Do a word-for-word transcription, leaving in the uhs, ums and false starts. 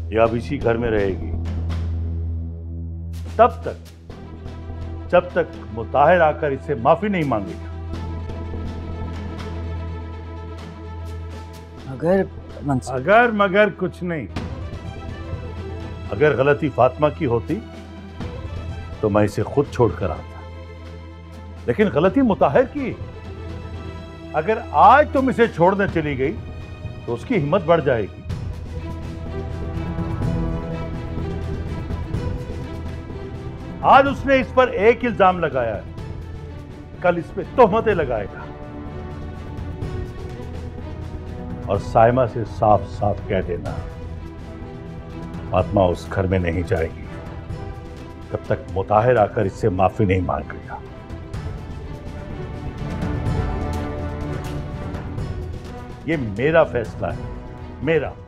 या अब इसी घर में रहेगी तब तक जब तक मुताहिर आकर इससे माफी नहीं मांगेगा। अगर मंसूर अगर मगर कुछ नहीं। अगर गलती फातिमा की होती तो मैं इसे खुद छोड़कर आता, लेकिन गलती मुताहिर की। अगर आज तुम इसे छोड़ने चली गई तो उसकी हिम्मत बढ़ जाएगी। आज उसने इस पर एक इल्जाम लगाया है, कल इस पे तोहमतें लगाएगा। और साइमा से साफ साफ कह देना फातिमा उस घर में नहीं जाएगी तब तक मुताहिर आकर इससे माफी नहीं मांगेगा। ये मेरा फैसला है, मेरा।